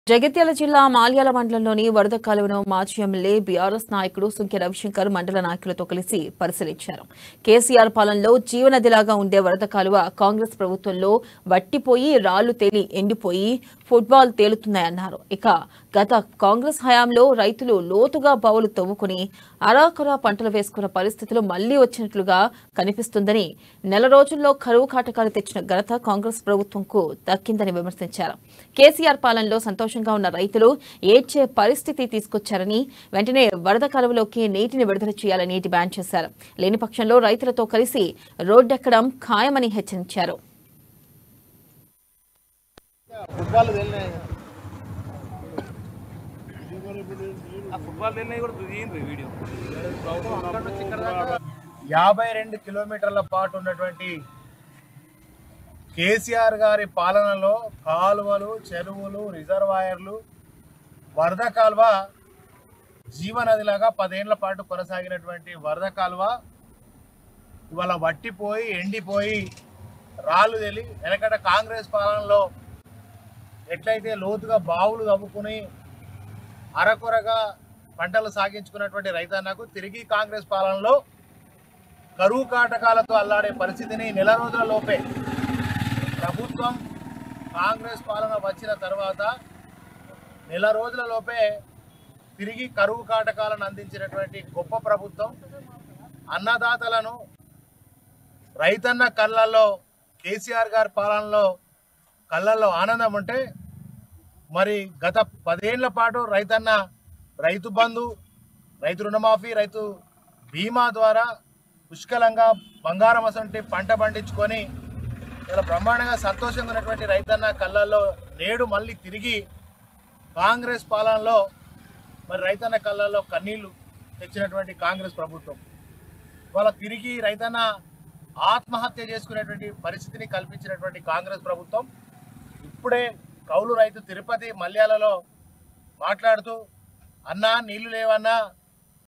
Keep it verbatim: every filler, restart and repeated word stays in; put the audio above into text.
జగిత్యాల జిల్లా మాల్యాల మండలంలోని వరద కాలువను మాజీ ఎమ్మెల్యే బీఆర్ఎస్ నాయకుడు సుంకె రవిశంకర్ మండల నాయకులతో కలిసి పరిశీలించారు. కేసీఆర్ పాలనలో జీవనదిలాగా ఉండే వరద కాలువ కాంగ్రెస్ ప్రభుత్వంలో వట్టిపోయి రాళ్లు తేలి ఎండిపోయి ఫుట్బాల్ తేలుతున్నాయన్నారు. ఇక గత కాంగ్రెస్ హయాంలో రైతులు లోతుగా బావులు తవ్వుకుని అరాకొరా పంటలు వేసుకున్న పరిస్థితులు మళ్లీ వచ్చినట్లుగా కనిపిస్తుందని, నెల రోజుల్లో కరువు కాటకాలు తెచ్చిన ఘనత కాంగ్రెస్ ప్రభుత్వంకు దక్కిందని విమర్శించారు. కేసీఆర్ పాలనలో సంతోషంగా ఉన్న రైతులు ఏడ్చే పరిస్థితి తీసుకొచ్చారని, వెంటనే వరద కాలువలోకి నీటిని విడుదల చేయాలని డిమాండ్ చేశారు. లేని పక్షంలో రైతులతో కలిసి రోడ్డెక్కడం ఖాయమని హెచ్చరించారు. యాభై రెండు కిలోమీటర్ల పాటు ఉన్నటువంటి కేసీఆర్ గారి పాలనలో కాలువలు, చెరువులు, రిజర్వాయర్లు, వరద కాలువ జీవనదిలాగా పదేళ్ల పాటు కొనసాగినటువంటి వరద కాలువ ఇవాళ వట్టిపోయి ఎండిపోయి రాళ్ళు తెలి వెనకట కాంగ్రెస్ పాలనలో ఎట్లయితే లోతుగా బావులు తవ్వుకుని అరకొరగా పంటలు సాగించుకున్నటువంటి రైతన్నకు తిరిగి కాంగ్రెస్ పాలనలో కరువు కాటకాలతో అల్లాడే పరిస్థితిని నెల రోజుల లోపే ప్రభుత్వం కాంగ్రెస్ పాలన వచ్చిన తర్వాత నెల రోజుల లోపే తిరిగి కరువు కాటకాలను అందించినటువంటి గొప్ప ప్రభుత్వం. అన్నదాతలను రైతన్న కళ్ళల్లో కేసీఆర్ గారి పాలనలో కళ్ళల్లో ఆనందం ఉంటే, మరి గత పదేళ్ల పాటు రైతన్న రైతు బంధు, రైతు రుణమాఫీ, రైతు బీమా ద్వారా పుష్కలంగా బంగారం అసంటి పంట పండించుకొని ఇలా బ్రహ్మాండంగా సంతోషంగా ఉన్నటువంటి రైతన్న కళ్ళల్లో నేడు మళ్ళీ తిరిగి కాంగ్రెస్ పాలనలో మరి రైతన్న కళ్ళల్లో కన్నీళ్లు తెచ్చినటువంటి కాంగ్రెస్ ప్రభుత్వం వాళ్ళ తిరిగి రైతన్న ఆత్మహత్య చేసుకునేటువంటి పరిస్థితిని కల్పించినటువంటి కాంగ్రెస్ ప్రభుత్వం ఇప్పుడే కౌలు రైతు తిరుపతి మల్యాలలో మాట్లాడుతూ, అన్నా నీళ్లు లేవన్నా